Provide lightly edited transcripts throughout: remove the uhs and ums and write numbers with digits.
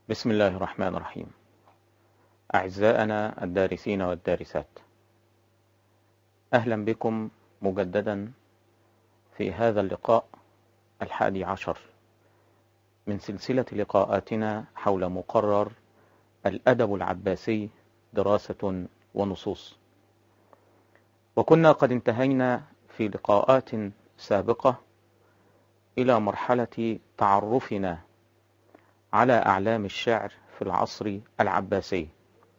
بسم الله الرحمن الرحيم. أعزائنا الدارسين والدارسات، أهلا بكم مجددا في هذا اللقاء 11 من سلسلة لقاءاتنا حول مقرر الأدب العباسي دراسة ونصوص. وكنا قد انتهينا في لقاءات سابقة إلى مرحلة تعرفنا على أعلام الشعر في العصر العباسي،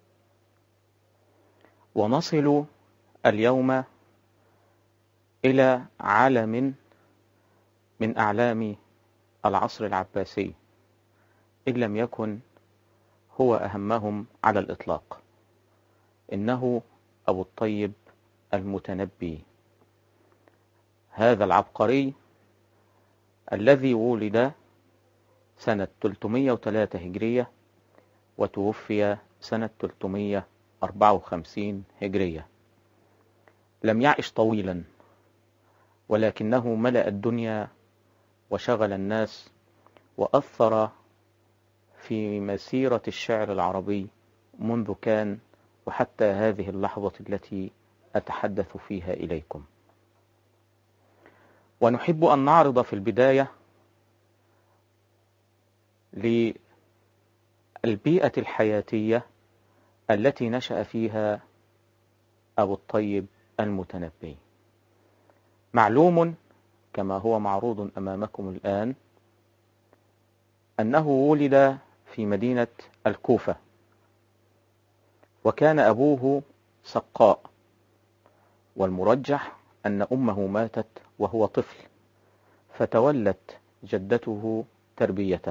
ونصل اليوم إلى علم من أعلام العصر العباسي، إن لم يكن هو أهمهم على الإطلاق، إنه أبو الطيب المتنبي، هذا العبقري الذي ولد سنة 303 هجرية وتوفي سنة 354 هجرية. لم يعش طويلا، ولكنه ملأ الدنيا وشغل الناس، وأثر في مسيرة الشعر العربي منذ كان وحتى هذه اللحظة التي أتحدث فيها إليكم. ونحب أن نعرض في البداية للبيئة الحياتية التي نشأ فيها أبو الطيب المتنبي. معلوم كما هو معروض أمامكم الآن أنه ولد في مدينة الكوفة، وكان أبوه سقاء، والمرجح أن أمه ماتت وهو طفل، فتولت جدته تربيته.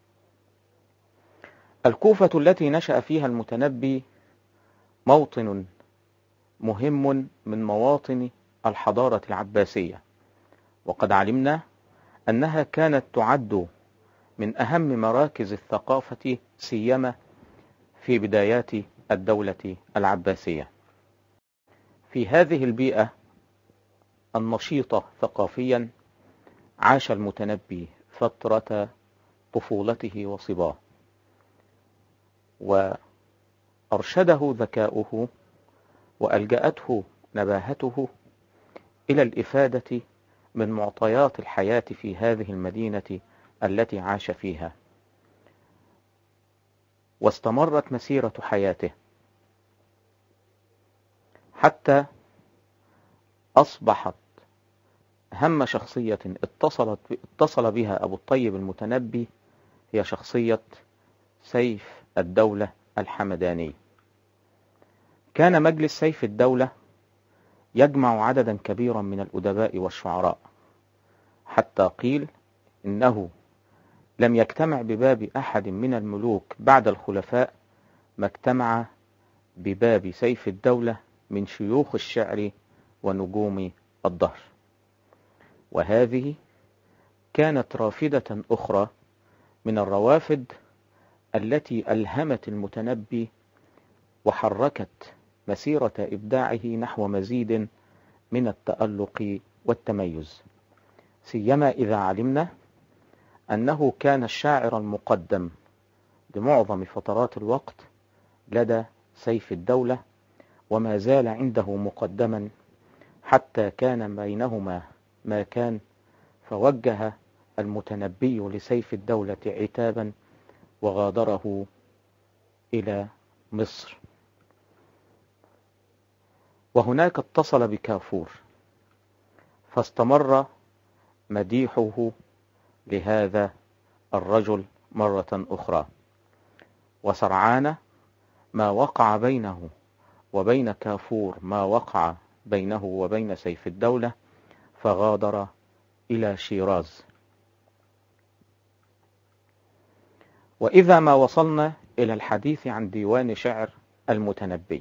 الكوفة التي نشأ فيها المتنبي موطن مهم من مواطن الحضارة العباسية، وقد علمنا أنها كانت تعد من أهم مراكز الثقافة سيما في بدايات الدولة العباسية. في هذه البيئة النشيطة ثقافيا عاش المتنبي فترة طفولته وصباه، وأرشده ذكاؤه وألجأته نباهته إلى الإفادة من معطيات الحياة في هذه المدينة التي عاش فيها. واستمرت مسيرة حياته حتى أصبحت أهم شخصية اتصل بها أبو الطيب المتنبي هي شخصية سيف الدولة الحمداني. كان مجلس سيف الدولة يجمع عددا كبيرا من الأدباء والشعراء، حتى قيل إنه لم يجتمع بباب أحد من الملوك بعد الخلفاء ما اجتمع بباب سيف الدولة من شيوخ الشعر ونجوم الدهر. وهذه كانت رافدة أخرى من الروافد التي ألهمت المتنبي وحركت مسيرة إبداعه نحو مزيد من التألق والتميز، سيما إذا علمنا أنه كان الشاعر المقدم لمعظم فترات الوقت لدى سيف الدولة، وما زال عنده مقدما حتى كان بينهما ما كان، فوجه المتنبي لسيف الدولة عتابا وغادره إلى مصر، وهناك اتصل بكافور، فاستمر مديحه لهذا الرجل مرة أخرى. وسرعان ما وقع بينه وبين كافور ما وقع بينه وبين سيف الدولة، فغادر إلى شيراز. وإذا ما وصلنا إلى الحديث عن ديوان شعر المتنبي،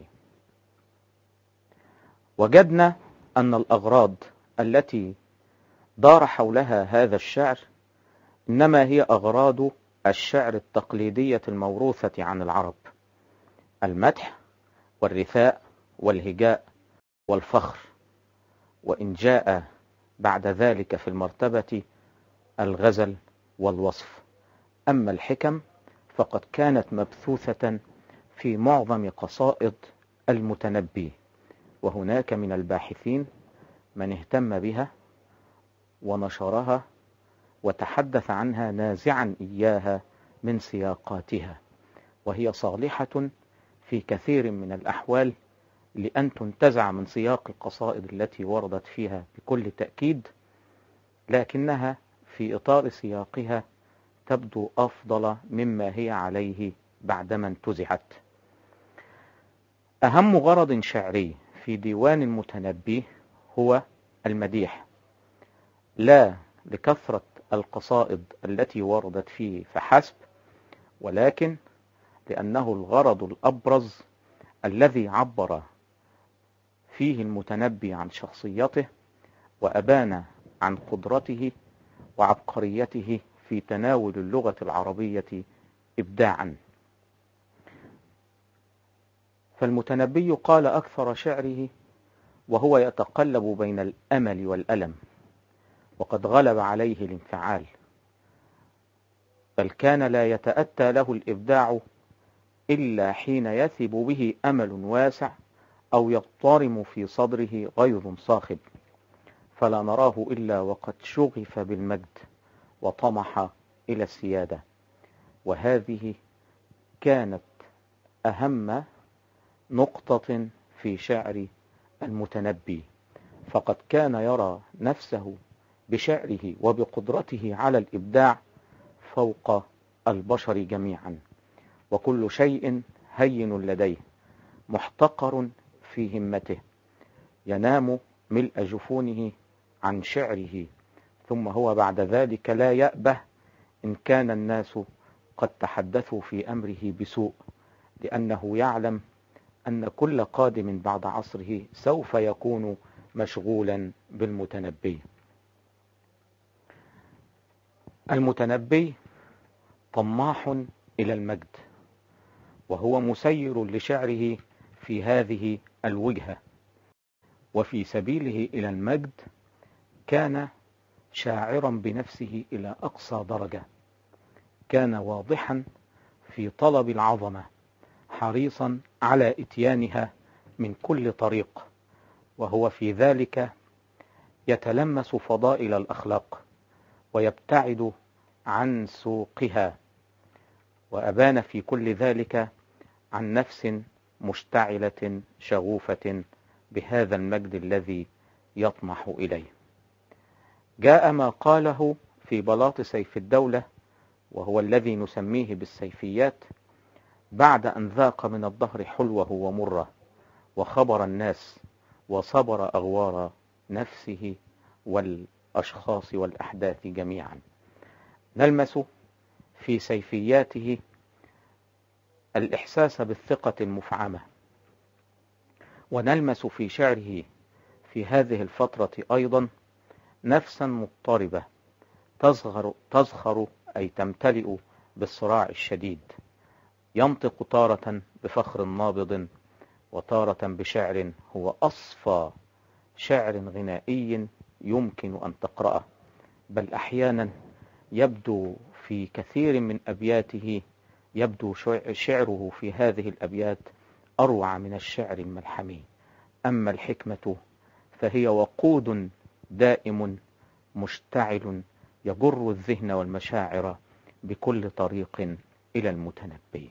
وجدنا أن الأغراض التي دار حولها هذا الشعر إنما هي أغراض الشعر التقليدية الموروثة عن العرب: المدح والرثاء والهجاء والفخر، وإن جاء بعد ذلك في المرتبة الغزل والوصف. أما الحكم فقد كانت مبثوثة في معظم قصائد المتنبي، وهناك من الباحثين من اهتم بها ونشرها وتحدث عنها نازعا إياها من سياقاتها، وهي صالحة في كثير من الأحوال لأن تنتزع من سياق القصائد التي وردت فيها بكل تأكيد، لكنها في إطار سياقها تبدو أفضل مما هي عليه بعدما انتزعت. أهم غرض شعري في ديوان المتنبي هو المديح، لا لكثرة القصائد التي وردت فيه فحسب، ولكن لأنه الغرض الأبرز الذي عبر فيه المتنبي عن شخصيته وأبان عن قدرته وعبقريته في تناول اللغة العربية إبداعا. فالمتنبي قال أكثر شعره وهو يتقلب بين الأمل والألم، وقد غلب عليه الانفعال، بل كان لا يتأتى له الإبداع إلا حين يثب به أمل واسع أو يضطرم في صدره غيظ صاخب، فلا نراه إلا وقد شغف بالمجد وطمح إلى السيادة. وهذه كانت أهم نقطة في شعر المتنبي، فقد كان يرى نفسه بشعره وبقدرته على الإبداع فوق البشر جميعا، وكل شيء هين لديه، محتقر في همته، ينام ملء جفونه عن شعره، ثم هو بعد ذلك لا يأبه إن كان الناس قد تحدثوا في أمره بسوء، لأنه يعلم أن كل قادم بعد عصره سوف يكون مشغولا بالمتنبي. المتنبي طماح إلى المجد، وهو مسير لشعره في هذه الوجهة، وفي سبيله إلى المجد كان شاعرا بنفسه إلى أقصى درجة، كان واضحا في طلب العظمة، حريصا على إتيانها من كل طريق، وهو في ذلك يتلمس فضائل الأخلاق ويبتعد عن سوقها، وأبان في كل ذلك عن نفس مشتعلة شغوفة بهذا المجد الذي يطمح إليه. جاء ما قاله في بلاط سيف الدولة، وهو الذي نسميه بالسيفيات، بعد أن ذاق من الدهر حلوه ومره، وخبر الناس وصبر أغوار نفسه والأشخاص والأحداث جميعا. نلمس في سيفياته الإحساس بالثقة المفعمة، ونلمس في شعره في هذه الفترة أيضا نفسا مضطربة تزخر أي تمتلئ بالصراع الشديد، ينطق تارة بفخر نابض، وتارة بشعر هو أصفى شعر غنائي يمكن أن تقرأه، بل أحيانا يبدو في كثير من أبياته يبدو شعره في هذه الأبيات أروع من الشعر الملحمي. أما الحكمة فهي وقود دائم مشتعل يجر الذهن والمشاعر بكل طريق إلى المتنبي.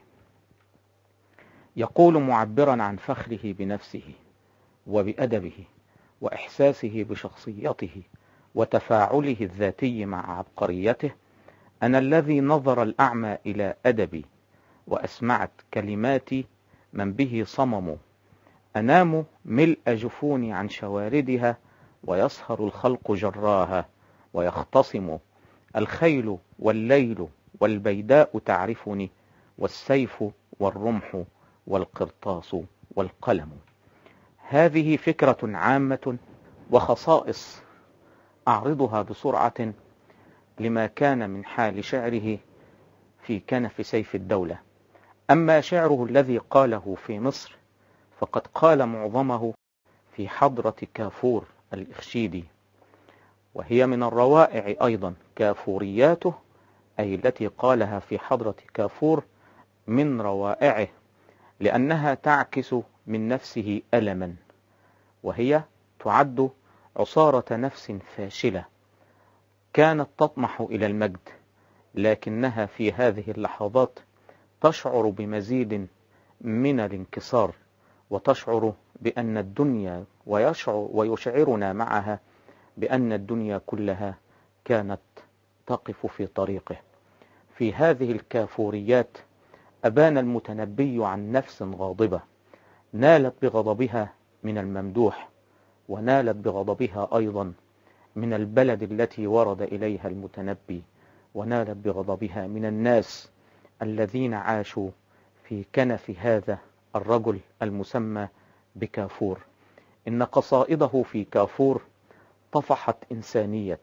يقول معبرا عن فخره بنفسه وبأدبه وإحساسه بشخصيته وتفاعله الذاتي مع عبقريته: أنا الذي نظر الأعمى إلى أدبي، وأسمعت كلماتي من به صمم، أنام ملء جفوني عن شواردها، ويسهر الخلق جراها ويختصم، الخيل والليل والبيداء تعرفني، والسيف والرمح والقرطاس والقلم. هذه فكرة عامة وخصائص أعرضها بسرعة لما كان من حال شعره في كنف سيف الدولة. أما شعره الذي قاله في مصر فقد قال معظمه في حضرة كافور الإخشيدي، وهي من الروائع أيضا كافورياته، أي التي قالها في حضرة كافور، من روائعه لأنها تعكس من نفسه ألما، وهي تعد عصارة نفس فاشلة كانت تطمح إلى المجد، لكنها في هذه اللحظات تشعر بمزيد من الانكسار، وتشعر بأن الدنيا ويشعرنا معها بأن الدنيا كلها كانت تقف في طريقه. في هذه الكافوريات أبان المتنبي عن نفس غاضبة نالت بغضبها من الممدوح، ونالت بغضبها أيضا من البلد التي ورد إليها المتنبي، ونالت بغضبها من الناس الذين عاشوا في كنف هذا الرجل المسمى بكافور. إن قصائده في كافور طفحت إنسانية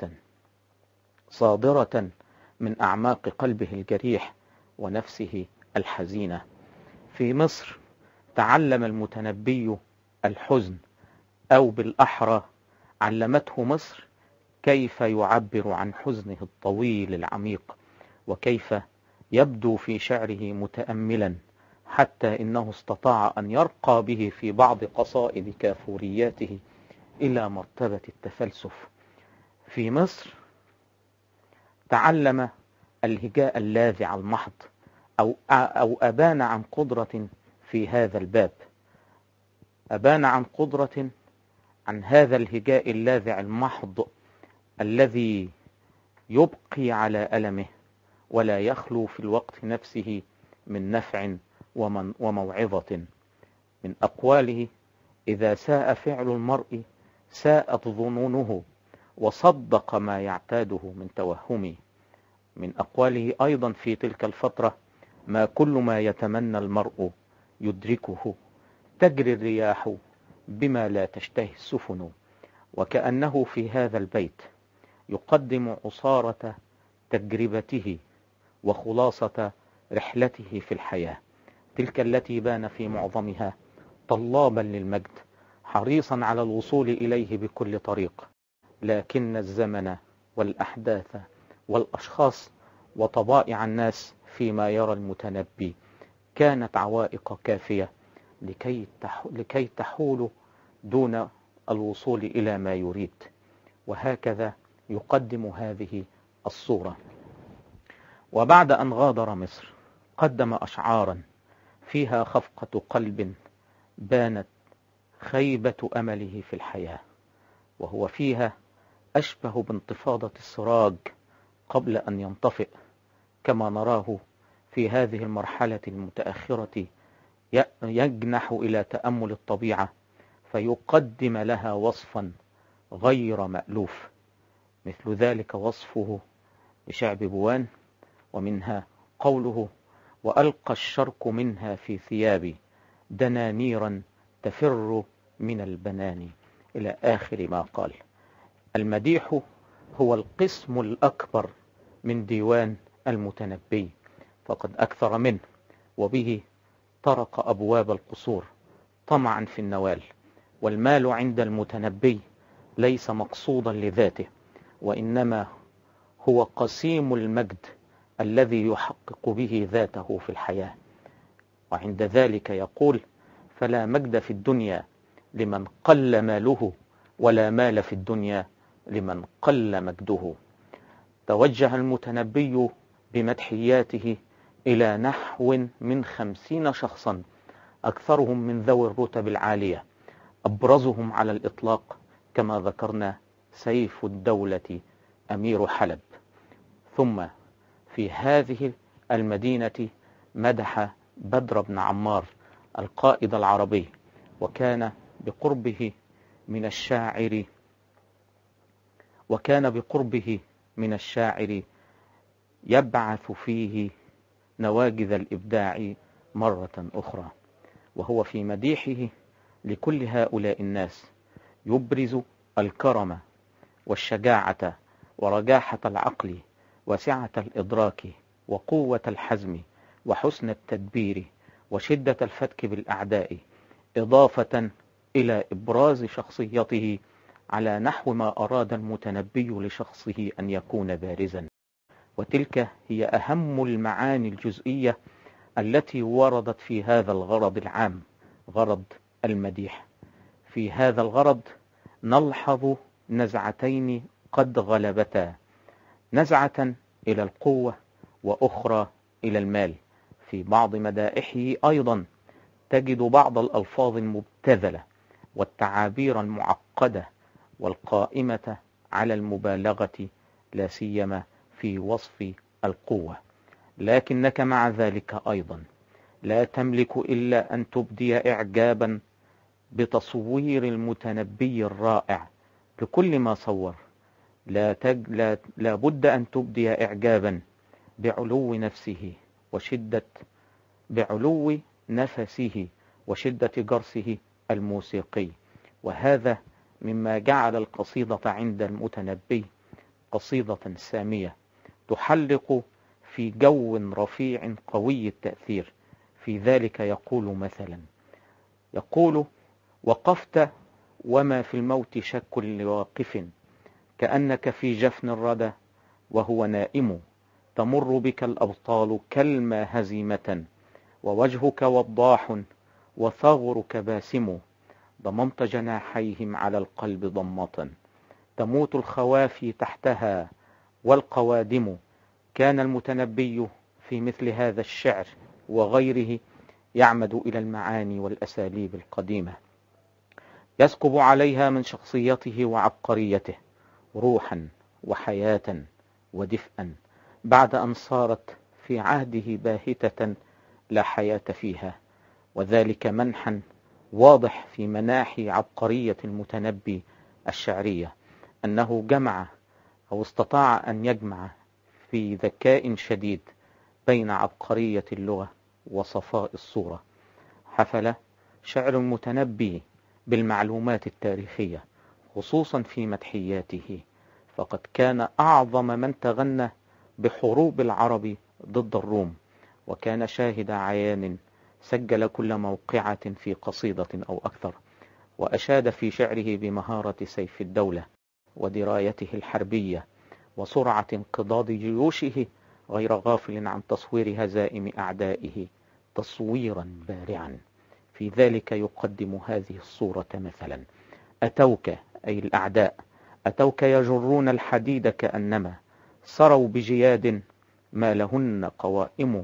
صادرة من أعماق قلبه الجريح ونفسه الحزينة. في مصر تعلم المتنبي الحزن، أو بالأحرى علمته مصر كيف يعبر عن حزنه الطويل العميق، وكيف يبدو في شعره متأملا، حتى إنه استطاع أن يرقى به في بعض قصائد كافورياته إلى مرتبة التفلسف. في مصر تعلم الهجاء اللاذع المحض، أو أبان عن قدرة في هذا الباب، أبان عن قدرة عن هذا الهجاء اللاذع المحض الذي يبقي على ألمه ولا يخلو في الوقت نفسه من نفع وموعظة. من أقواله: إذا ساء فعل المرء ساءت ظنونه، وصدق ما يعتاده من توهم. من أقواله أيضا في تلك الفترة: ما كل ما يتمنى المرء يدركه، تجري الرياح بما لا تشتهي السفن. وكأنه في هذا البيت يقدم عصارة تجربته وخلاصة رحلته في الحياة، تلك التي بان في معظمها طلابا للمجد، حريصا على الوصول إليه بكل طريق، لكن الزمن والأحداث والأشخاص وطبائع الناس فيما يرى المتنبي كانت عوائق كافية لكي تحول دون الوصول إلى ما يريد. وهكذا يقدم هذه الصورة. وبعد أن غادر مصر قدم أشعارا فيها خفقة قلب بانت خيبة أمله في الحياة، وهو فيها أشبه بانتفاضة السراج قبل أن ينطفئ، كما نراه في هذه المرحلة المتأخرة يجنح إلى تأمل الطبيعة فيقدم لها وصفا غير مألوف، مثل ذلك وصفه لشعب بوان، ومنها قوله: وألقى الشرق منها في ثيابي دنانيرا تفر من البنان، إلى آخر ما قال. المديح هو القسم الأكبر من ديوان المتنبي، فقد أكثر منه، وبه طرق أبواب القصور طمعا في النوال. والمال عند المتنبي ليس مقصودا لذاته، وإنما هو قسيم المجد الذي يحقق به ذاته في الحياة. وعند ذلك يقول: فلا مجد في الدنيا لمن قل ماله، ولا مال في الدنيا لمن قل مجده. توجه المتنبي بمدحياته إلى نحو من 50 شخصا، أكثرهم من ذوي الرتب العالية، أبرزهم على الإطلاق كما ذكرنا سيف الدولة أمير حلب. ثم في هذه المدينة مدح بدر بن عمار القائد العربي، وكان بقربه من الشاعر يبعث فيه نواجذ الإبداع مرة أخرى. وهو في مديحه لكل هؤلاء الناس يبرز الكرم والشجاعة ورجاحة العقل وسعة الإدراك وقوة الحزم وحسن التدبير وشدة الفتك بالأعداء، إضافة إلى إبراز شخصيته على نحو ما أراد المتنبي لشخصه أن يكون بارزا. وتلك هي أهم المعاني الجزئية التي وردت في هذا الغرض العام، غرض المديح. في هذا الغرض نلحظ نزعتين قد غلبتا، نزعة إلى القوة وأخرى إلى المال. في بعض مدائحه أيضا تجد بعض الألفاظ المبتذلة والتعابير المعقدة والقائمة على المبالغة، لا سيما في وصف القوة. لكنك مع ذلك أيضا لا تملك إلا أن تبدي إعجابا بتصوير المتنبي الرائع لكل ما صور. لا بد أن تبدي إعجابا بعلو نفسه وشدة جرسه الموسيقي. وهذا مما جعل القصيدة عند المتنبي قصيدة سامية تحلق في جو رفيع قوي التأثير. في ذلك يقول مثلا، وقفت وما في الموت شك لواقف، كأنك في جفن الردى وهو نائم، تمر بك الأبطال كالما هزيمة، ووجهك وضاح وثغرك باسم، ضممت جناحيهم على القلب ضمة، تموت الخوافي تحتها والقوادم. كان المتنبي في مثل هذا الشعر وغيره يعمد إلى المعاني والأساليب القديمة، يسكب عليها من شخصيته وعبقريته روحا وحياة ودفئا، بعد أن صارت في عهده باهتة لا حياة فيها. وذلك منحا واضح في مناحي عبقرية المتنبي الشعرية، أنه جمع أو استطاع أن يجمع في ذكاء شديد بين عبقرية اللغة وصفاء الصورة. حفل شعر المتنبي بالمعلومات التاريخية خصوصا في مدحياته، فقد كان أعظم من تغنى بحروب العرب ضد الروم، وكان شاهد عيان سجل كل موقعة في قصيدة أو أكثر، وأشاد في شعره بمهارة سيف الدولة ودرايته الحربية وسرعة انقضاض جيوشه، غير غافل عن تصوير هزائم أعدائه تصويرا بارعا. في ذلك يقدم هذه الصورة مثلا: أتوك أي الأعداء، أتوك يجرون الحديد كأنما سروا بجياد ما لهن قوائم،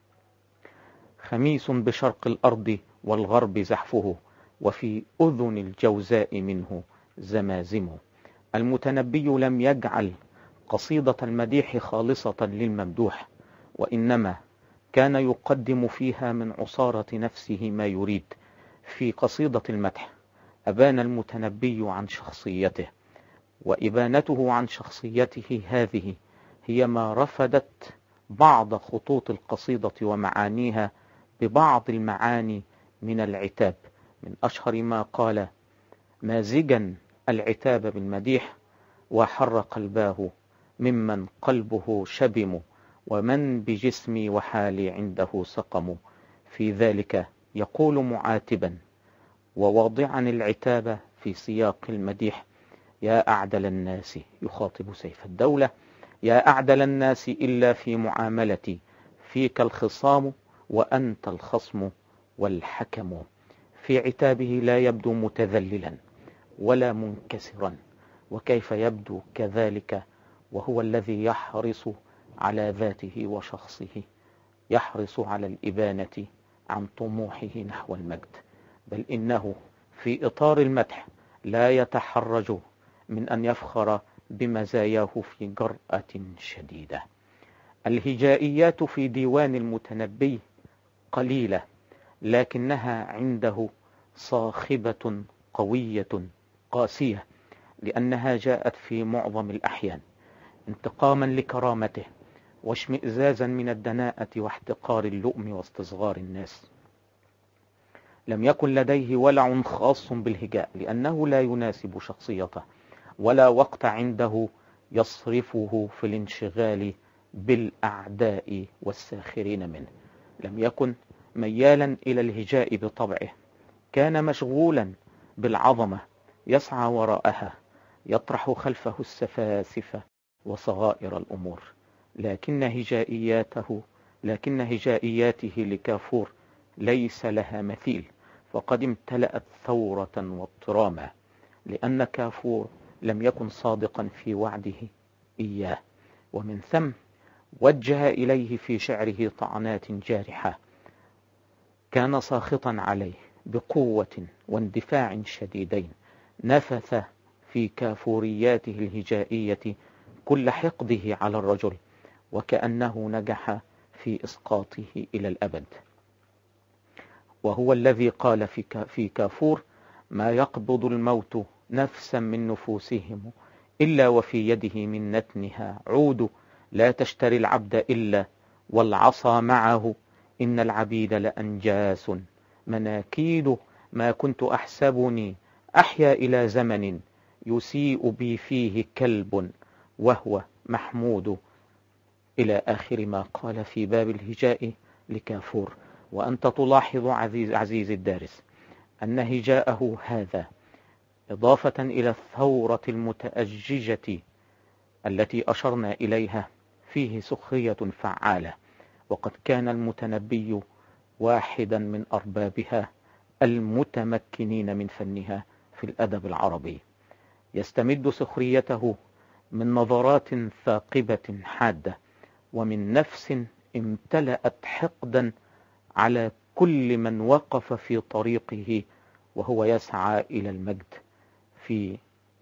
خميس بشرق الأرض والغرب زحفه، وفي أذن الجوزاء منه زمازم. المتنبي لم يجعل قصيدة المديح خالصة للممدوح، وإنما كان يقدم فيها من عصارة نفسه ما يريد. في قصيدة المدح أبان المتنبي عن شخصيته، وإبانته عن شخصيته هذه هي ما رفدت بعض خطوط القصيدة ومعانيها ببعض المعاني من العتاب. من أشهر ما قال مازجا العتاب بالمديح: وحر قلباه ممن قلبه شبم، ومن بجسمي وحالي عنده سقم. في ذلك يقول معاتبا وواضعا العتاب في سياق المديح: يا أعدل الناس، يخاطب سيف الدولة، يا أعدل الناس إلا في معاملتي، فيك الخصام وأنت الخصم والحكم. في عتابه لا يبدو متذللا ولا منكسرا، وكيف يبدو كذلك وهو الذي يحرص على ذاته وشخصه، يحرص على الإبانة عن طموحه نحو المجد، بل إنه في إطار المدح لا يتحرج من أن يفخر بمزاياه في جرأة شديدة. الهجائيات في ديوان المتنبي قليلة، لكنها عنده صاخبة قوية قاسية، لأنها جاءت في معظم الأحيان انتقاما لكرامته واشمئزازا من الدناءة واحتقار اللؤم واستصغار الناس. لم يكن لديه ولع خاص بالهجاء، لأنه لا يناسب شخصيته، ولا وقت عنده يصرفه في الانشغال بالأعداء والساخرين منه. لم يكن ميالا إلى الهجاء بطبعه، كان مشغولا بالعظمة يسعى وراءها، يطرح خلفه السفاسف وصغائر الأمور. لكن هجائياته لكن هجائياته لكافور ليس لها مثيل، فقد امتلأت ثورة واضطراما، لأن كافور لم يكن صادقا في وعده إياه، ومن ثم وجه إليه في شعره طعنات جارحة. كان ساخطا عليه بقوة واندفاع شديدين، نفث في كافورياته الهجائية كل حقده على الرجل، وكأنه نجح في إسقاطه إلى الأبد. وهو الذي قال في كافور: ما يقبض الموت نفسا من نفوسهم إلا وفي يده من نتنها عود، لا تشتري العبد إلا والعصا معه، إن العبيد لأنجاس مناكيد، ما كنت أحسبني أحيا إلى زمن يسيء بي فيه كلب وهو محمود، إلى آخر ما قال في باب الهجاء لكافور. وأنت تلاحظ عزيزي الدارس أن هجاءه هذا إضافة إلى الثورة المتأججة التي أشرنا إليها فيه سخرية فعالة، وقد كان المتنبي واحدا من أربابها المتمكنين من فنها في الأدب العربي، يستمد سخريته من نظرات ثاقبة حادة، ومن نفس امتلأت حقدا على كل من وقف في طريقه وهو يسعى إلى المجد. في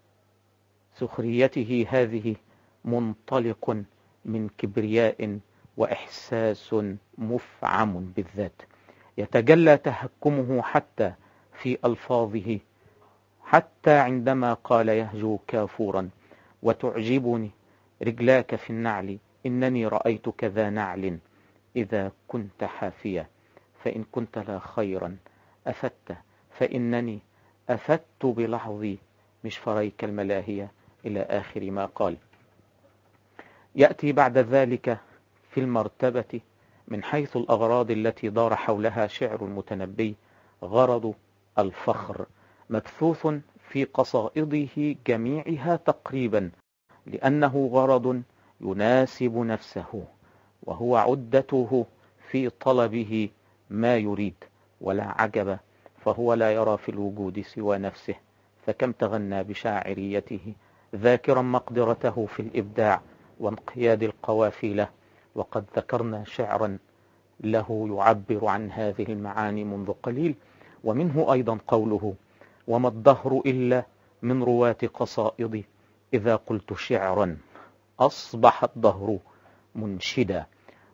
سخريته هذه منطلق من كبرياء وإحساس مفعم بالذات، يتجلى تهكمه حتى في ألفاظه، حتى عندما قال يهجو كافورا: وتعجبني رجلاك في النعل، إنني رأيتك ذا نعل إذا كنت حافيا، فإن كنت لا خيرا أفدت، فإنني أفدت بلحظي مشفريك الملاهية، إلى آخر ما قال. يأتي بعد ذلك في المرتبة من حيث الأغراض التي دار حولها شعر المتنبي غرض الفخر، مبثوث في قصائده جميعها تقريبا، لأنه غرض يناسب نفسه، وهو عدته في طلبه ما يريد، ولا عجب، فهو لا يرى في الوجود سوى نفسه، فكم تغنى بشاعريته ذاكرا مقدرته في الإبداع وانقياد القوافي، وقد ذكرنا شعرا له يعبر عن هذه المعاني منذ قليل، ومنه أيضا قوله: وما الدهر إلا من رواة قصائدي، إذا قلت شعرا أصبح الدهر منشدا.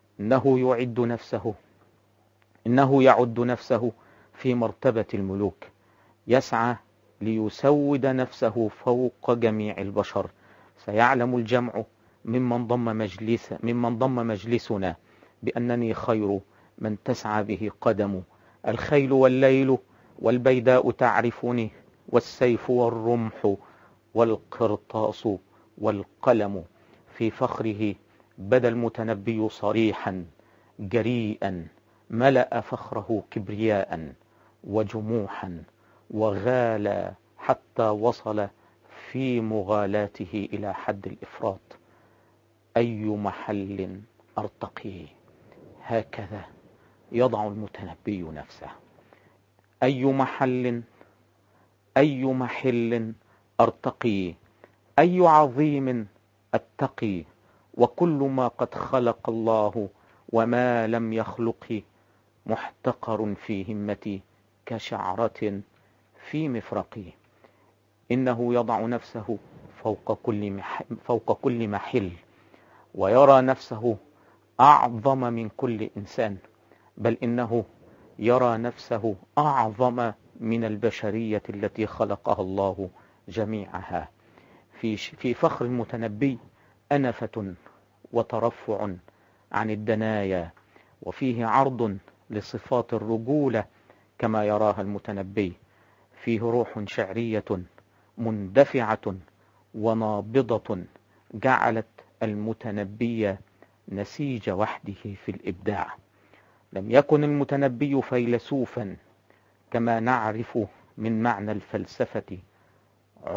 إنه يعد نفسه في مرتبة الملوك، يسعى ليسود نفسه فوق جميع البشر. سيعلم الجمع ممن ضم مجلسنا بأنني خير من تسعى به قدم، الخيل والليل والبيداء تعرفني، والسيف والرمح والقرطاس والقلم. في فخره بدا المتنبي صريحا جريئا، ملأ فخره كبرياء وجموحا، وغالى حتى وصل في مغالاته إلى حد الإفراط. أي محل أرتقي، هكذا يضع المتنبي نفسه. أي محل أرتقي، أي عظيم أتقي، وكل ما قد خلق الله وما لم يخلق محتقر في همتي كشعرة في مفرقي. إنه يضع نفسه فوق كل محل، ويرى نفسه أعظم من كل إنسان، بل إنه يرى نفسه أعظم من البشرية التي خلقها الله جميعها. في فخر المتنبي أنفة وترفع عن الدنايا، وفيه عرض لصفات الرجولة كما يراها المتنبي. فيه روح شعرية مندفعة ونابضة جعلت المتنبي نسيج وحده في الإبداع. لم يكن المتنبي فيلسوفا كما نعرف من معنى الفلسفة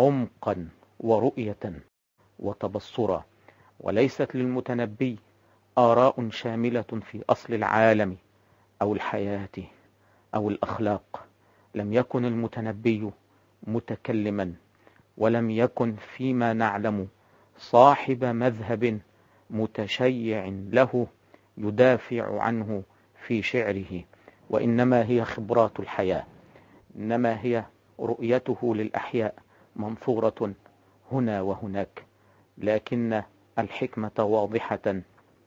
عمقا ورؤية وتبصرا، وليست للمتنبي آراء شاملة في أصل العالم أو الحياة أو الأخلاق. لم يكن المتنبي متكلما، ولم يكن فيما نعلم صاحب مذهب متشيع له يدافع عنه في شعره، وإنما هي خبرات الحياة، إنما هي رؤيته للأحياء منثورة هنا وهناك. لكن الحكمة واضحة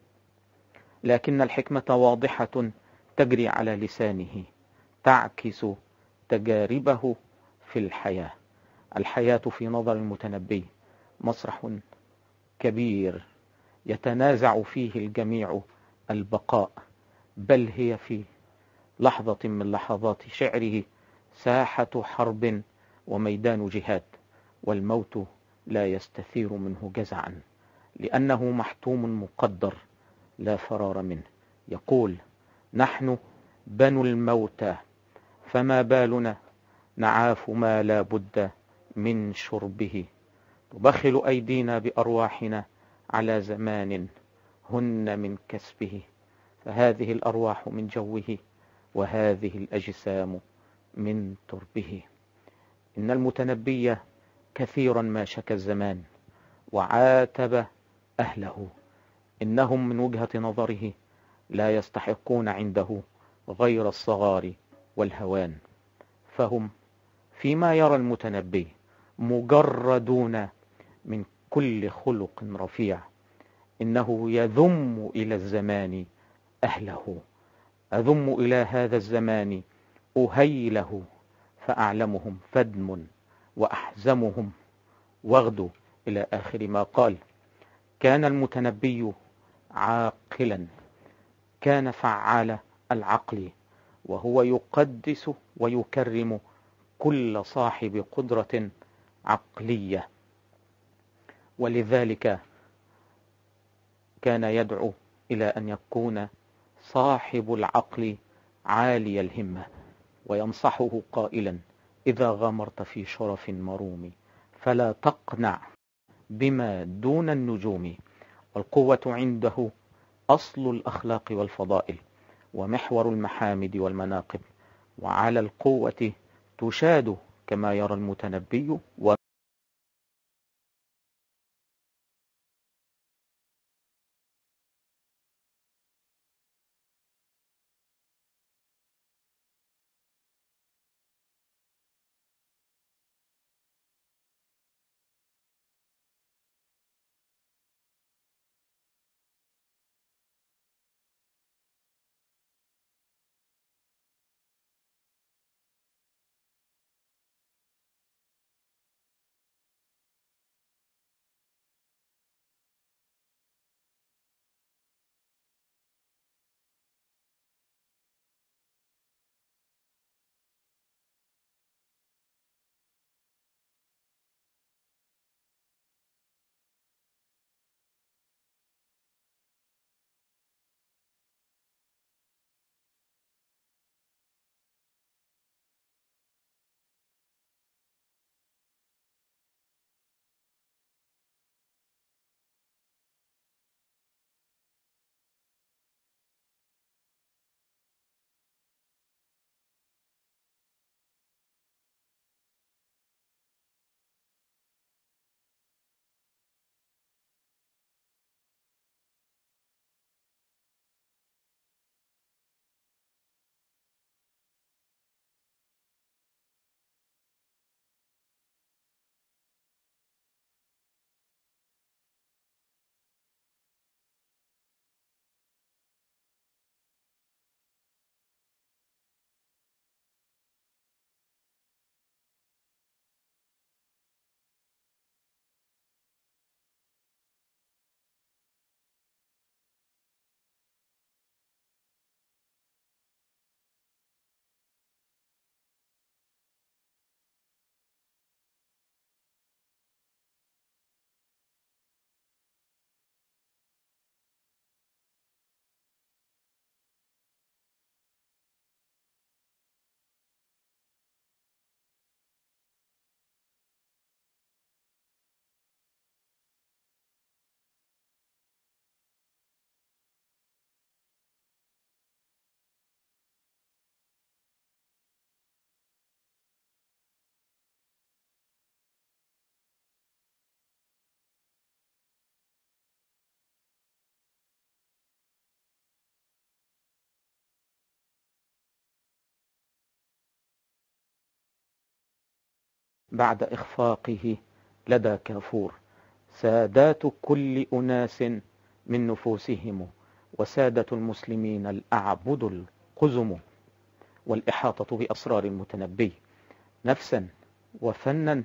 تجري على لسانه، تعكس تجاربه في الحياة. الحياة في نظر المتنبي مسرح كبير يتنازع فيه الجميع البقاء، بل هي في لحظة من لحظات شعره ساحة حرب وميدان جهاد، والموت لا يستثير منه جزعا، لأنه محتوم مقدر لا فرار منه. يقول: نحن بنو الموتى، فما بالنا نعاف ما لا بد من شربه، تبخل أيدينا بأرواحنا على زمان هن من كسبه، فهذه الأرواح من جوه، وهذه الأجسام من تربه. إن المتنبي كثيرا ما شكى الزمان وعاتب أهله، إنهم من وجهة نظره لا يستحقون عنده غير الصغار والهوان، فهم فيما يرى المتنبي مجردون من كل خلق رفيع. إنه يذم إلى الزمان أهله، أذم إلى هذا الزمان أهيله، فأعلمهم فدم وأحزمهم وغد، إلى آخر ما قال. كان المتنبي عاقلا، كان فعال العقل، وهو يقدس ويكرم كل صاحب قدرة عقلية، ولذلك كان يدعو إلى أن يكون صاحب العقل عالي الهمة، وينصحه قائلا: إذا غامرت في شرف مروم فلا تقنع بما دون النجوم. والقوة عنده أصل الأخلاق والفضائل، ومحور المحامد والمناقب، وعلى القوة تشاد كما يرى المتنبي بعد إخفاقه لدى كافور، سادات كل أناس من نفوسهم، وسادة المسلمين الأعبد القزم، والإحاطة بأسرار المتنبي، نفسا وفنا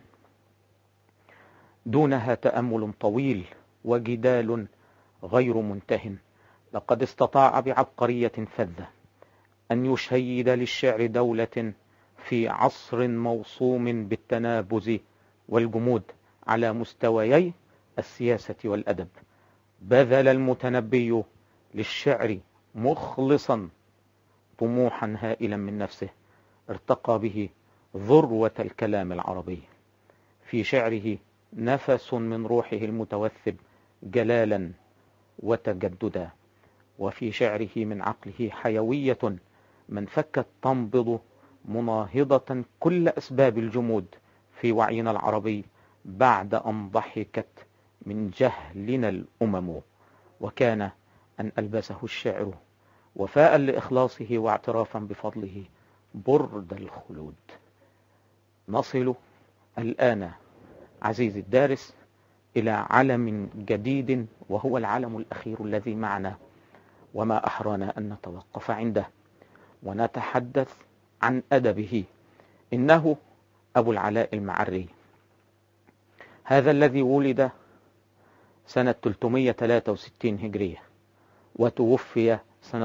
دونها تأمل طويل وجدال غير منته. لقد استطاع بعبقرية فذة أن يشيد للشعر دولة في عصر موصوم بالتنابز والجمود على مستويي السياسة والأدب. بذل المتنبي للشعر مخلصا طموحا هائلا من نفسه، ارتقى به ذروة الكلام العربي. في شعره نفس من روحه المتوثب جلالا وتجددا، وفي شعره من عقله حيوية من فكت تنبض مناهضة كل أسباب الجمود في وعينا العربي بعد أن ضحكت من جهلنا الأمم. وكان أن ألبسه الشعر وفاء لإخلاصه واعترافا بفضله برد الخلود. نصل الآن عزيزي الدارس إلى علم جديد، وهو العلم الأخير الذي معنا، وما أحرانا أن نتوقف عنده ونتحدث عن أدبه. إنه أبو العلاء المعري، هذا الذي ولد سنة 363 هجرية وتوفي سنة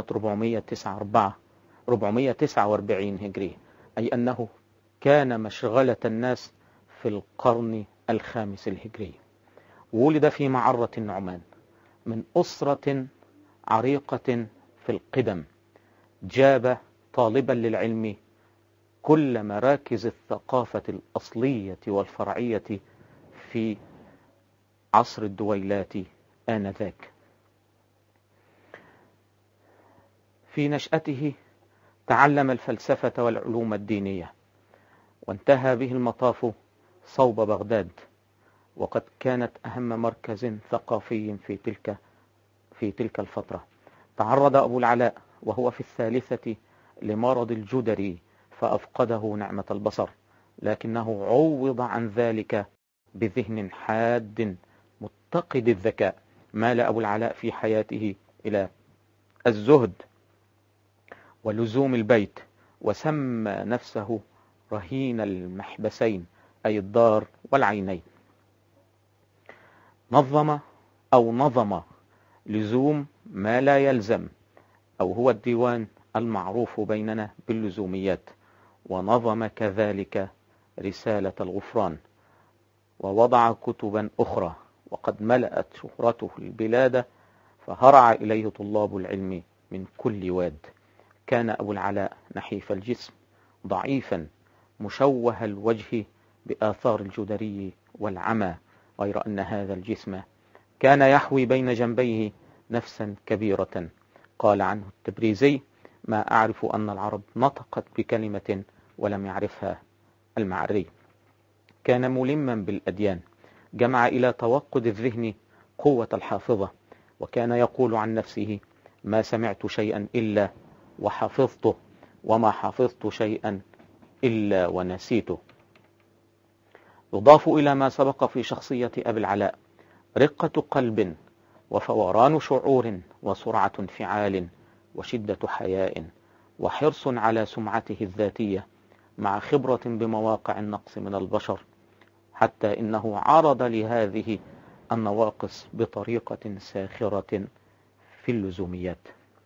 449 هجرية، أي أنه كان مشغلة الناس في القرن الخامس الهجري. ولد في معرة النعمان من أسرة عريقة في القدم، جاب طالبا للعلم كل مراكز الثقافة الأصلية والفرعية في عصر الدويلات آنذاك. في نشأته تعلم الفلسفة والعلوم الدينية، وانتهى به المطاف صوب بغداد، وقد كانت أهم مركز ثقافي في تلك الفترة. تعرض أبو العلاء وهو في الثالثة لمرض الجدري فأفقده نعمة البصر، لكنه عوض عن ذلك بذهن حاد متقد الذكاء. مال أبو العلاء في حياته إلى الزهد ولزوم البيت، وسمى نفسه رهين المحبسين، أي الدار والعينين. نظم لزوم ما لا يلزم، أو هو الديوان المعروف بيننا باللزوميات، ونظم كذلك رسالة الغفران، ووضع كتبا أخرى، وقد ملأت شهرته البلاد فهرع إليه طلاب العلم من كل واد. كان أبو العلاء نحيف الجسم ضعيفا مشوه الوجه بآثار الجدري والعمى، غير أن هذا الجسم كان يحوي بين جنبيه نفسا كبيرة. قال عنه التبريزي: ما أعرف أن العرب نطقت بكلمة ولم يعرفها المعري. كان ملما بالأديان، جمع إلى توقد الذهن قوة الحافظة، وكان يقول عن نفسه: ما سمعت شيئا إلا وحفظته، وما حفظت شيئا إلا ونسيته. يضاف إلى ما سبق في شخصية أبي العلاء رقة قلب وفوران شعور وسرعة انفعال وشدة حياء وحرص على سمعته الذاتية، مع خبرة بمواقع النقص من البشر، حتى إنه عرض لهذه النواقص بطريقة ساخرة في اللزوميات.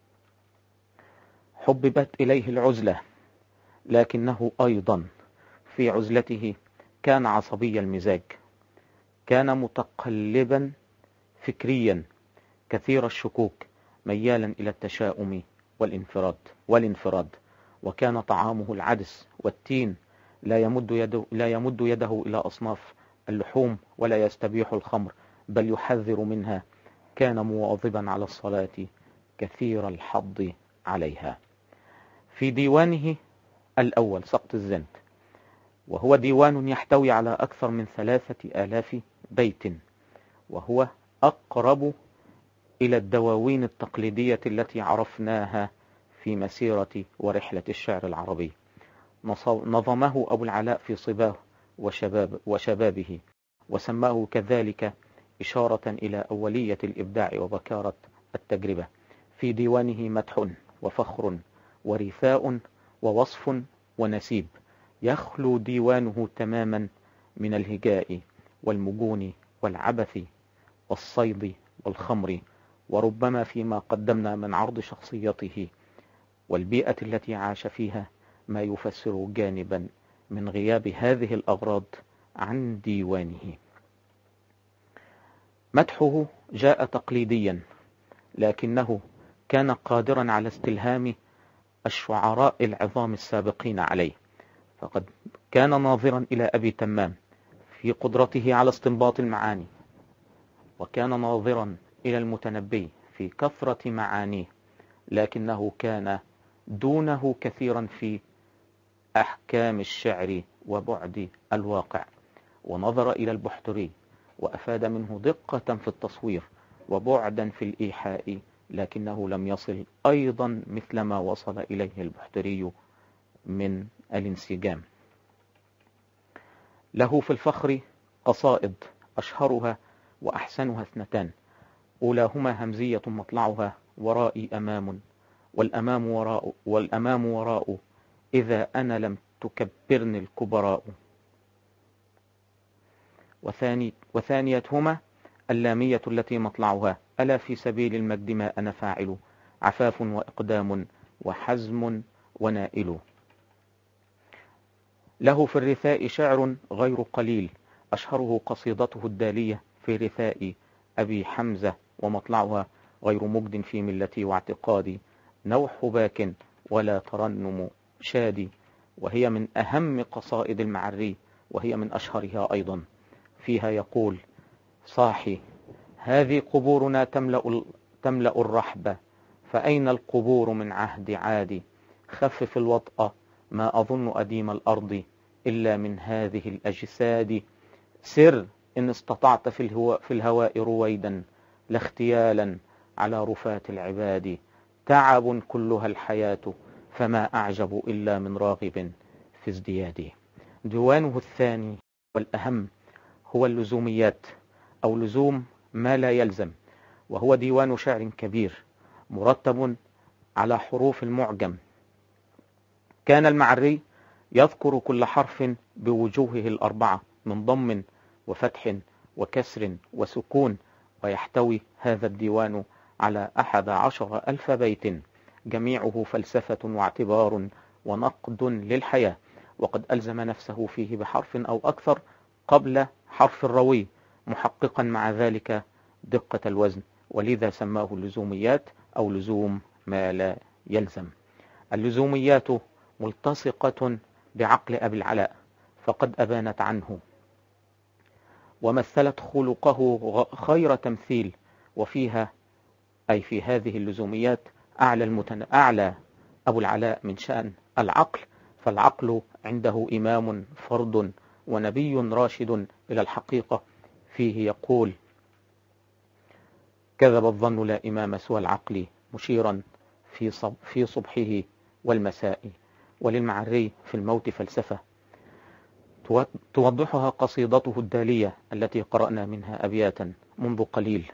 حببت إليه العزلة، لكنه أيضا في عزلته كان عصبي المزاج، كان متقلبا فكريا كثير الشكوك، ميالا إلى التشاؤم والانفراد، وكان طعامه العدس والتين، لا يمد يده إلى أصناف اللحوم ولا يستبيح الخمر، بل يحذر منها. كان مواظبا على الصلاة كثير الحض عليها. في ديوانه الأول سقط الزند، وهو ديوان يحتوي على أكثر من 3000 بيت، وهو أقرب إلى الدواوين التقليدية التي عرفناها في مسيرة ورحلة الشعر العربي. نظمه أبو العلاء في صباه وشبابه، وسماه كذلك إشارة إلى أولية الإبداع وبكارة التجربة. في ديوانه مدح وفخر ورثاء ووصف ونسيب، يخلو ديوانه تماما من الهجاء والمجون والعبث والصيد والخمر، وربما فيما قدمنا من عرض شخصيته والبيئة التي عاش فيها ما يفسر جانبا من غياب هذه الأغراض عن ديوانه. مدحه جاء تقليديا، لكنه كان قادرا على استلهام الشعراء العظام السابقين عليه، فقد كان ناظرا إلى أبي تمام في قدرته على استنباط المعاني، وكان ناظرا إلى المتنبي في كثرة معانيه، لكنه كان دونه كثيرا في أحكام الشعر وبعد الواقع. ونظر إلى البحتري وأفاد منه دقة في التصوير وبعدا في الإيحاء، لكنه لم يصل أيضا مثل ما وصل إليه البحتري من الانسجام. له في الفخر قصائد أشهرها وأحسنها 2، أولاهما همزية مطلعها ورائي أمام، والأمام وراء إذا أنا لم تكبرني الكبراء. وثانيتهما اللامية التي مطلعها ألا في سبيل المجد ما أنا فاعل، عفاف وإقدام وحزم ونائل. له في الرثاء شعر غير قليل، أشهره قصيدته الدالية في رثاء أبي حمزة، ومطلعها غير مجد في ملتي واعتقادي، نوح باك ولا ترنم شادي، وهي من أهم قصائد المعري، وهي من أشهرها أيضا. فيها يقول: صاحي هذه قبورنا تملأ الرحبة، فأين القبور من عهد عادي، خفف الوطأ ما أظن أديم الأرض إلا من هذه الأجساد، سر إن استطعت في الهواء رويدا لا اختيالا على رفات العباد، تعب كلها الحياة فما أعجب إلا من راغب في ازدياده. ديوانه الثاني والأهم هو اللزوميات أو لزوم ما لا يلزم، وهو ديوان شعر كبير مرتب على حروف المعجم. كان المعري يذكر كل حرف بوجوهه 4 من ضم وفتح وكسر وسكون، ويحتوي هذا الديوان على 11,000 بيت، جميعه فلسفة واعتبار ونقد للحياة، وقد ألزم نفسه فيه بحرف أو أكثر قبل حرف الروي، محققا مع ذلك دقة الوزن، ولذا سماه اللزوميات أو لزوم ما لا يلزم. اللزوميات ملتصقة بعقل أبي العلاء، فقد أبانت عنه ومثلت خلقه خير تمثيل، وفيها أي في هذه اللزوميات أعلى أبو العلاء من شأن العقل، فالعقل عنده إمام فرد ونبي راشد إلى الحقيقة. فيه يقول: كذب الظن لا إمام سوى العقل، مشيرا في صبحه والمساء. وللمعري في الموت فلسفة توضحها قصيدته الدالية التي قرأنا منها أبياتا منذ قليل: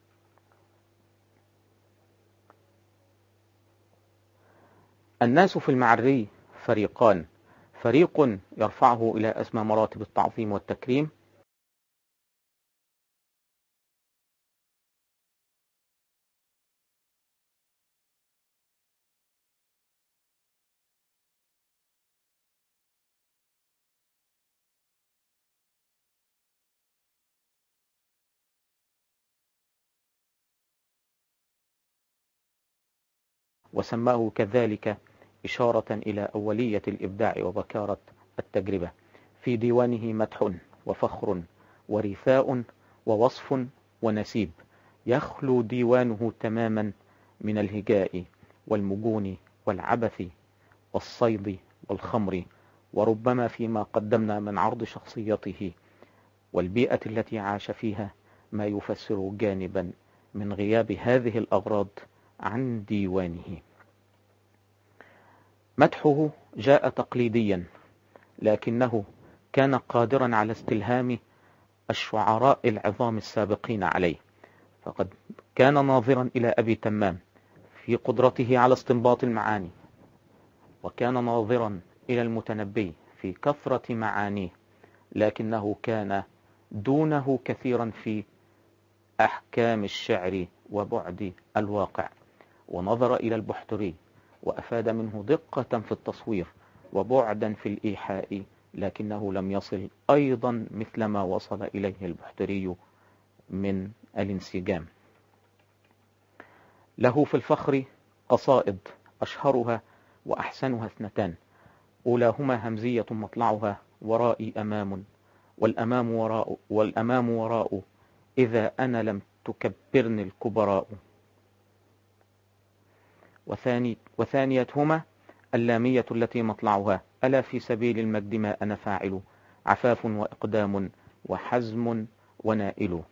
الناس في المعري فريقان، فريق يرفعه إلى أسمى مراتب التعظيم والتكريم، وسماه كذلك إشارة إلى أولية الإبداع وبكارة التجربة. في ديوانه مدح وفخر ورثاء ووصف ونسيب، يخلو ديوانه تماما من الهجاء والمجون والعبث والصيد والخمر، وربما فيما قدمنا من عرض شخصيته والبيئة التي عاش فيها ما يفسر جانبا من غياب هذه الأغراض عن ديوانه. مدحه جاء تقليديا، لكنه كان قادرا على استلهام الشعراء العظام السابقين عليه، فقد كان ناظرا إلى أبي تمام في قدرته على استنباط المعاني، وكان ناظرا إلى المتنبي في كثرة معانيه، لكنه كان دونه كثيرا في أحكام الشعر وبعد الواقع. ونظر إلى البحتري وأفاد منه دقة في التصوير وبعدا في الإيحاء، لكنه لم يصل أيضا مثل ما وصل إليه البحتري من الانسجام. له في الفخر قصائد أشهرها وأحسنها 2، أولاهما همزية مطلعها ورائي أمام والأمام وراء إذا أنا لم تكبرني الكبراء، وثانيتهما اللامية التي مطلعها ألا في سبيل المجد ما أنا فاعل، عفاف وإقدام وحزم ونائل.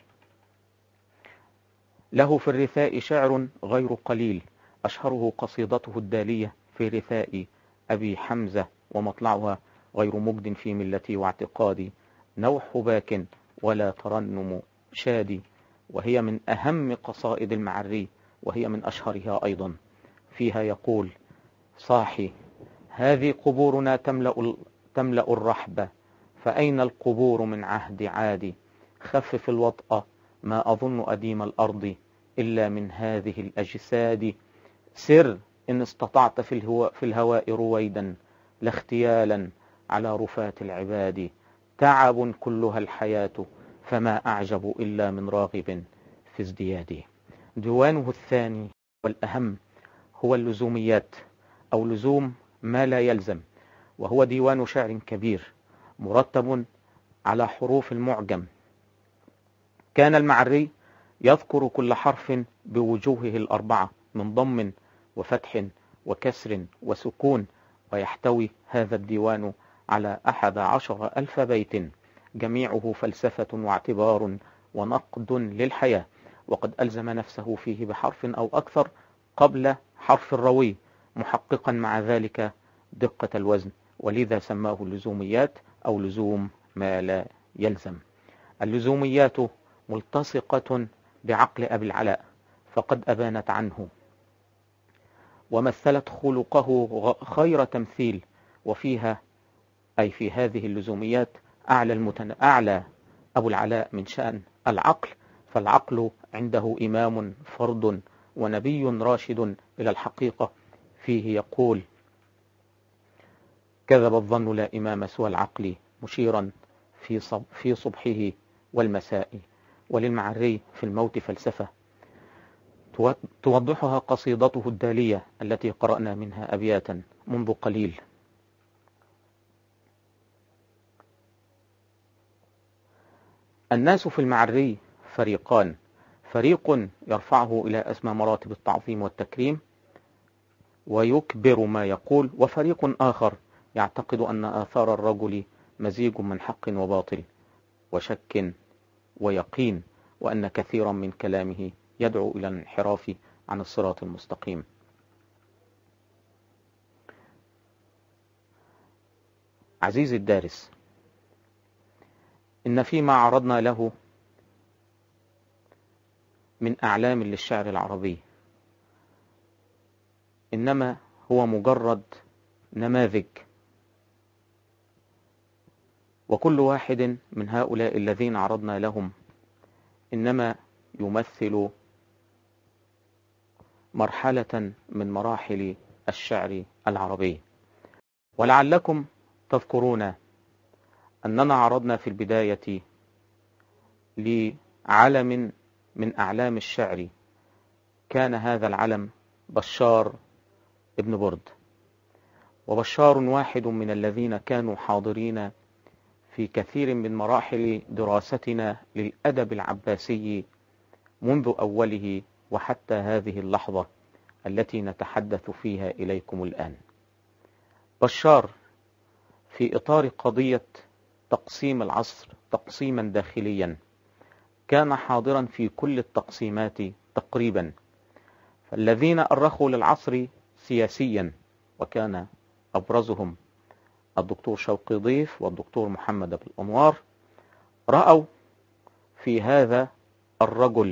له في الرثاء شعر غير قليل، أشهره قصيدته الدالية في رثاء أبي حمزة ومطلعها غير مجد في ملتي واعتقادي، نوح باك ولا ترنم شادي، وهي من أهم قصائد المعري، وهي من أشهرها أيضا. فيها يقول: صاحي هذه قبورنا تملأ الرحبة، فأين القبور من عهد عادي، خفف الوطأ ما أظن أديم الأرض إلا من هذه الأجساد، سر إن استطعت في الهواء رويدا لا اختيالا على رفات العباد، تعب كلها الحياة فما أعجب إلا من راغب في ازدياده. ديوانه الثاني والأهم هو اللزوميات أو لزوم ما لا يلزم، وهو ديوان شعر كبير مرتب على حروف المعجم. كان المعري يذكر كل حرف بوجوهه الأربعة من ضم وفتح وكسر وسكون، ويحتوي هذا الديوان على 11,000 بيت، جميعه فلسفة واعتبار ونقد للحياة، وقد ألزم نفسه فيه بحرف أو أكثر قبل حرف الروي، محققا مع ذلك دقة الوزن، ولذا سماه اللزوميات أو لزوم ما لا يلزم. اللزوميات ملتصقة بعقل أبي العلاء، فقد أبانت عنه ومثلت خلقه خير تمثيل، وفيها أي في هذه اللزوميات أعلى أبو العلاء من شأن العقل، فالعقل عنده إمام فرد ونبي راشد إلى الحقيقة. فيه يقول: كذب الظن لا إمام سوى العقل، مشيرا في صبحه والمساء. وللمعري في الموت فلسفة توضحها قصيدته الدالية التي قرأنا منها أبياتا منذ قليل: الناس في المعري فريقان، فريق يرفعه إلى أسمى مراتب التعظيم والتكريم ويكبر ما يقول، وفريق آخر يعتقد أن آثار الرجل مزيج من حق وباطل وشك ويقين، وأن كثيرا من كلامه يدعو إلى الانحراف عن الصراط المستقيم. عزيزي الدارس، إن فيما عرضنا له من أعلام للشعر العربي إنما هو مجرد نماذج، وكل واحد من هؤلاء الذين عرضنا لهم إنما يمثل مرحلة من مراحل الشعر العربي. ولعلكم تذكرون أننا عرضنا في البداية لعلم من أعلام الشعر، كان هذا العلم بشار ابن برد، وبشار واحد من الذين كانوا حاضرين في كثير من مراحل دراستنا للأدب العباسي منذ أوله وحتى هذه اللحظة التي نتحدث فيها إليكم الآن. بشار في إطار قضية تقسيم العصر تقسيما داخليا كان حاضرا في كل التقسيمات تقريبا، فالذين أرخوا للعصر سياسيا وكان أبرزهم الدكتور شوقي ضيف والدكتور محمد أبو الأنوار رأوا في هذا الرجل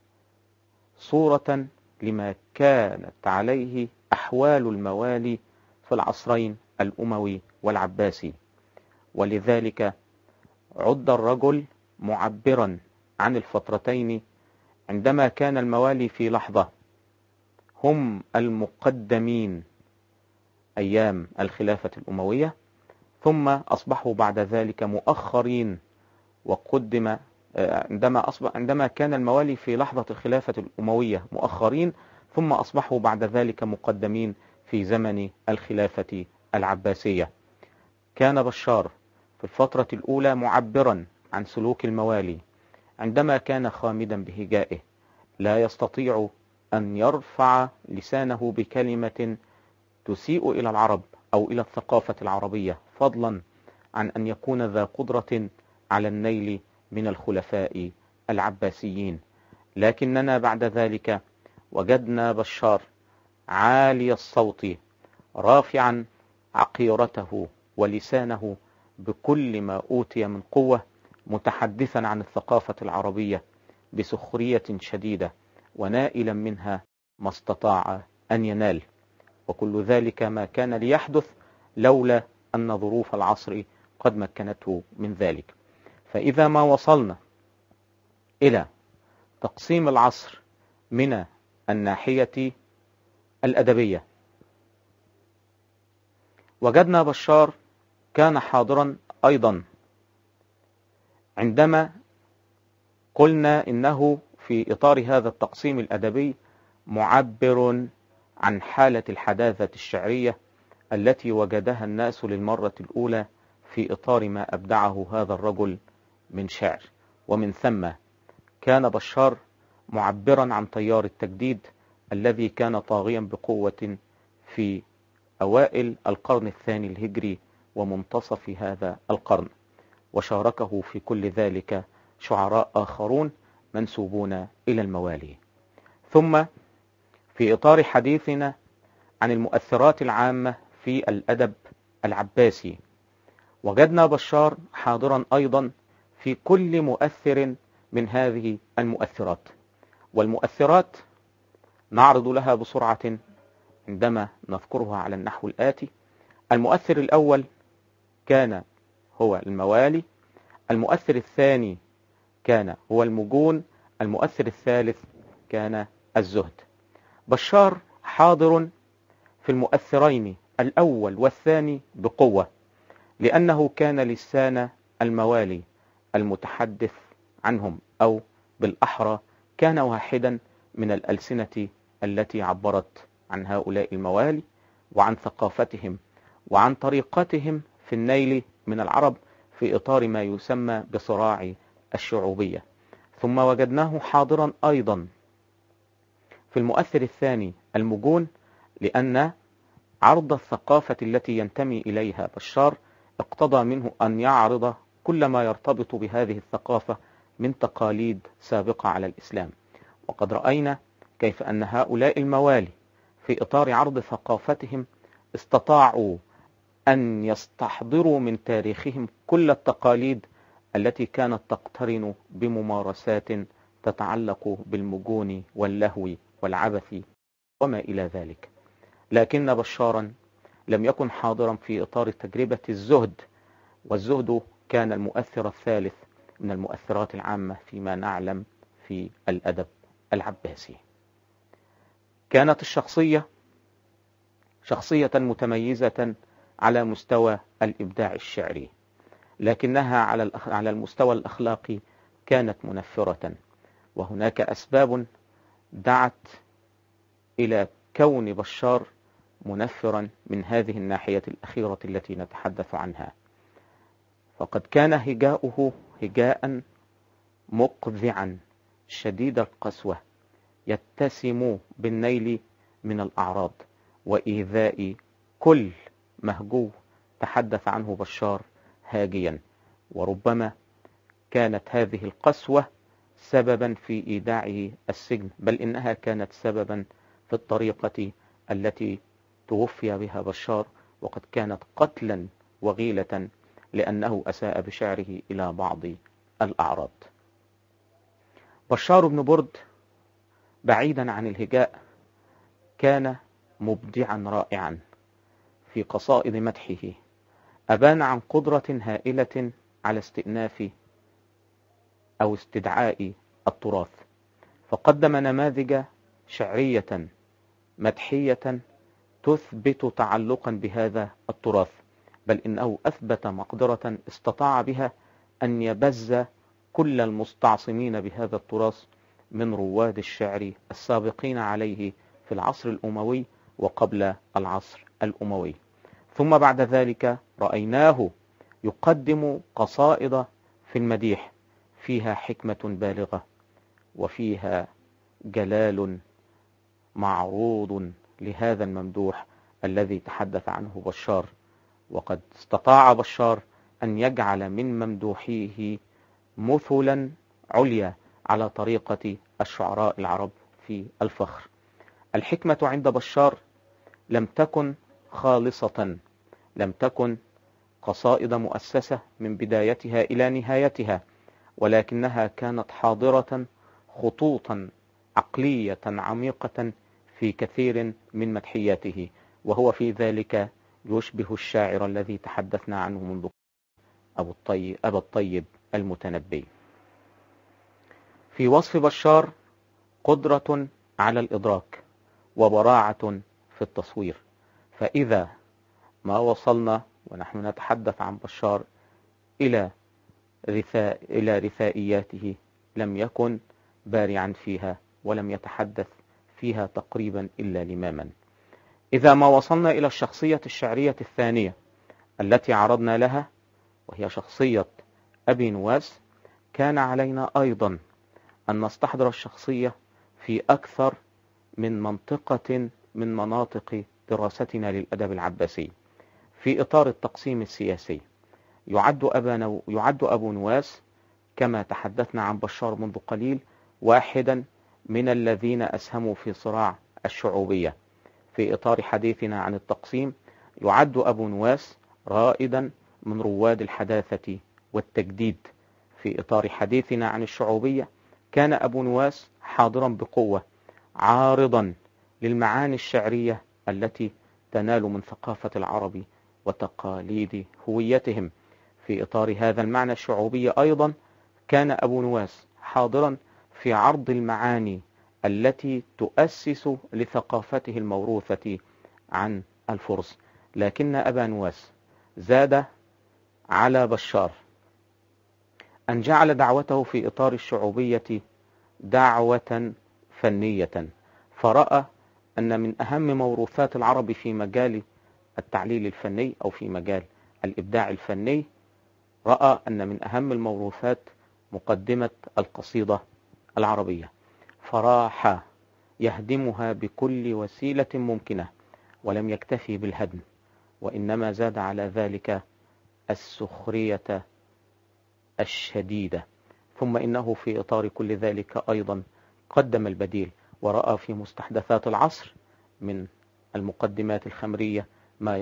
صورة لما كانت عليه أحوال الموالي في العصرين الأموي والعباسي، ولذلك عد الرجل معبرا عن الفترتين عندما كان الموالي في لحظة هم المقدمين أيام الخلافة الأموية، ثم أصبحوا بعد ذلك مؤخرين، وقدم عندما كان الموالي في لحظة الخلافة الأموية مؤخرين، ثم أصبحوا بعد ذلك مقدمين في زمن الخلافة العباسية. كان بشار في الفترة الأولى معبرا عن سلوك الموالي عندما كان خامدا بهجائه، لا يستطيع أن يرفع لسانه بكلمة تسيء إلى العرب أو إلى الثقافة العربية، فضلا عن أن يكون ذا قدرة على النيل من الخلفاء العباسيين. لكننا بعد ذلك وجدنا بشار عالي الصوت رافعا عقيرته ولسانه بكل ما أوتي من قوة، متحدثا عن الثقافة العربية بسخرية شديدة، ونائلا منها ما استطاع أن ينال، وكل ذلك ما كان ليحدث لولا أن ظروف العصر قد مكنته من ذلك. فإذا ما وصلنا إلى تقسيم العصر من الناحية الأدبية، وجدنا بشار كان حاضرا أيضا عندما قلنا إنه في إطار هذا التقسيم الأدبي معبر عن حالة الحداثة الشعرية التي وجدها الناس للمرة الأولى في إطار ما أبدعه هذا الرجل من شعر. ومن ثم كان بشار معبرا عن تيار التجديد الذي كان طاغيا بقوة في أوائل القرن الثاني الهجري ومنتصف هذا القرن، وشاركه في كل ذلك شعراء آخرون منسوبون إلى الموالي. ثم في إطار حديثنا عن المؤثرات العامة في الأدب العباسي، وجدنا بشار حاضرا أيضا في كل مؤثر من هذه المؤثرات. والمؤثرات نعرض لها بسرعة عندما نذكرها على النحو الآتي: المؤثر الأول كان هو الموالي، المؤثر الثاني كان هو المجون، المؤثر الثالث كان الزهد. بشار حاضر في المؤثرين الأول والثاني بقوة، لأنه كان لسان الموالي المتحدث عنهم، أو بالأحرى كان واحدا من الألسنة التي عبرت عن هؤلاء الموالي وعن ثقافتهم وعن طريقتهم في النيل من العرب في إطار ما يسمى بصراع الشعوبية. ثم وجدناه حاضرا أيضا في المؤثر الثاني المجون، لأن عرض الثقافة التي ينتمي إليها بشار اقتضى منه أن يعرض كل ما يرتبط بهذه الثقافة من تقاليد سابقة على الإسلام. وقد رأينا كيف أن هؤلاء الموالي في إطار عرض ثقافتهم استطاعوا أن يستحضروا من تاريخهم كل التقاليد التي كانت تقترن بممارسات تتعلق بالمجون واللهو والعبث وما إلى ذلك. لكن بشارا لم يكن حاضرا في إطار تجربة الزهد، والزهد كان المؤثر الثالث من المؤثرات العامة فيما نعلم في الأدب العباسي. كانت الشخصية شخصية متميزة على مستوى الإبداع الشعري، لكنها على المستوى الأخلاقي كانت منفرة، وهناك أسباب دعت إلى كون بشار منفرا من هذه الناحية الأخيرة التي نتحدث عنها. فقد كان هجاؤه هجاء مقذعا شديد القسوة، يتسم بالنيل من الأعراض وإيذاء كل مهجو تحدث عنه بشار هاجيا. وربما كانت هذه القسوة سببا في إيداعه السجن، بل إنها كانت سببا في الطريقة التي توفي بها بشار، وقد كانت قتلا وغيلة لأنه أساء بشعره إلى بعض الأعراض. بشار بن برد بعيدا عن الهجاء كان مبدعا رائعا في قصائد مدحه، أبان عن قدرة هائلة على استئناف أو استدعاء التراث، فقدم نماذج شعرية مدحية تثبت تعلقا بهذا التراث، بل إنه أثبت مقدرة استطاع بها أن يبز كل المستعصمين بهذا التراث من رواد الشعر السابقين عليه في العصر الأموي وقبل العصر الأموي. ثم بعد ذلك رأيناه يقدم قصائد في المديح فيها حكمة بالغة وفيها جلال معروض لهذا الممدوح الذي تحدث عنه بشار. وقد استطاع بشار أن يجعل من ممدوحيه مثلا عليا على طريقة الشعراء العرب في الفخر. الحكمة عند بشار لم تكن خالصة، لم تكن قصائد مؤسسة من بدايتها إلى نهايتها، ولكنها كانت حاضرة خطوطا عقلية عميقة في كثير من مدحياته، وهو في ذلك يشبه الشاعر الذي تحدثنا عنه منذ أبا الطيب المتنبي. في وصف بشار قدرة على الإدراك وبراعة في التصوير، فإذا ما وصلنا ونحن نتحدث عن بشار إلى رثائياته لم يكن بارعا فيها ولم يتحدث فيها تقريبا إلا لماما. إذا ما وصلنا إلى الشخصية الشعرية الثانية التي عرضنا لها وهي شخصية أبي نواس، كان علينا أيضا أن نستحضر الشخصية في أكثر من منطقة من مناطق دراستنا للأدب العباسي. في إطار التقسيم السياسي يعد أبو نواس كما تحدثنا عن بشار منذ قليل واحدا من الذين أسهموا في صراع الشعوبية. في إطار حديثنا عن التقسيم يعد أبو نواس رائدا من رواد الحداثة والتجديد. في إطار حديثنا عن الشعوبية كان أبو نواس حاضرا بقوة عارضا للمعاني الشعرية التي تنال من ثقافة العرب وتقاليد هويتهم. في إطار هذا المعنى الشعوبي أيضا كان أبو نواس حاضرا في عرض المعاني التي تؤسس لثقافته الموروثة عن الفرس. لكن أبا نواس زاد على بشار أن جعل دعوته في إطار الشعوبية دعوة فنية، فرأى أن من أهم موروثات العرب في مجال التعليل الفني أو في مجال الإبداع الفني، رأى أن من أهم الموروثات مقدمة القصيدة العربية، فراح يهدمها بكل وسيلة ممكنة، ولم يكتفي بالهدم وإنما زاد على ذلك السخرية الشديدة. ثم إنه في إطار كل ذلك أيضا قدم البديل، ورأى في مستحدثات العصر من المقدمات الخمرية ما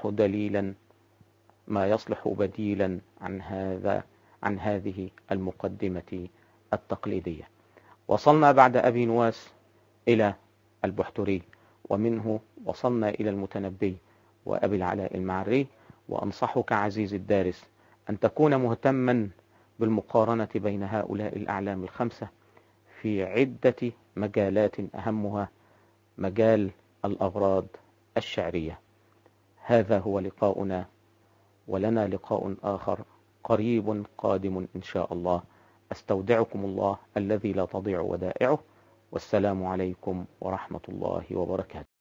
يصلح بديلا عن هذه المقدمة التقليدية. وصلنا بعد أبي نواس إلى البحتري، ومنه وصلنا إلى المتنبي وأبي العلاء المعري. وأنصحك عزيزي الدارس أن تكون مهتما بالمقارنة بين هؤلاء الأعلام الخمسة في عدة مجالات أهمها مجال الأغراض الشعرية. هذا هو لقاؤنا، ولنا لقاء آخر قريب قادم إن شاء الله. أستودعكم الله الذي لا تضيع ودائعه، والسلام عليكم ورحمة الله وبركاته.